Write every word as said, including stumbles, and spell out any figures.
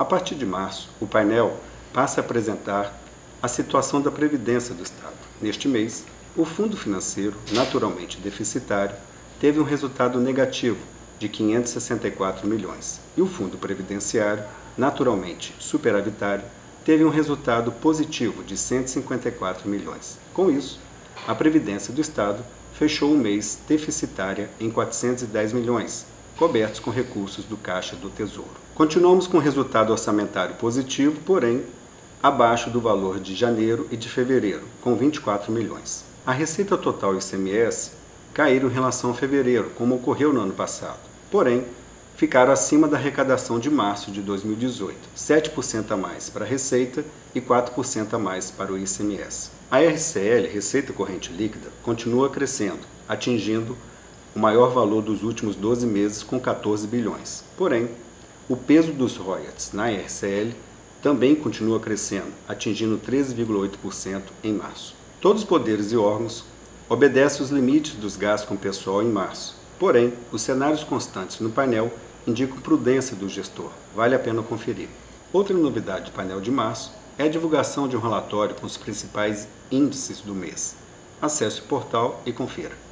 A partir de março, o painel passa a apresentar a situação da Previdência do Estado. Neste mês, o Fundo Financeiro, naturalmente deficitário, teve um resultado negativo de quinhentos e sessenta e quatro milhões, e o Fundo Previdenciário, naturalmente superavitário, teve um resultado positivo de cento e cinquenta e quatro milhões. Com isso, a Previdência do Estado fechou o mês deficitária em quatrocentos e dez milhões, cobertos com recursos do Caixa do Tesouro. Continuamos com resultado orçamentário positivo, porém, abaixo do valor de janeiro e de fevereiro, com vinte e quatro milhões. A receita total I C M S caíram em relação a fevereiro, como ocorreu no ano passado. Porém, ficaram acima da arrecadação de março de dois mil e dezoito, sete por cento a mais para a receita e quatro por cento a mais para o I C M S. A R C L, Receita Corrente Líquida, continua crescendo, atingindo o maior valor dos últimos doze meses com quatorze bilhões. Porém, o peso dos royalties na R C L também continua crescendo, atingindo treze vírgula oito por cento em março. Todos os poderes e órgãos obedecem aos limites dos gastos com pessoal em março. Porém, os cenários constantes no painel indicam prudência do gestor. Vale a pena conferir. Outra novidade do painel de março é a divulgação de um relatório com os principais índices do mês. Acesse o portal e confira.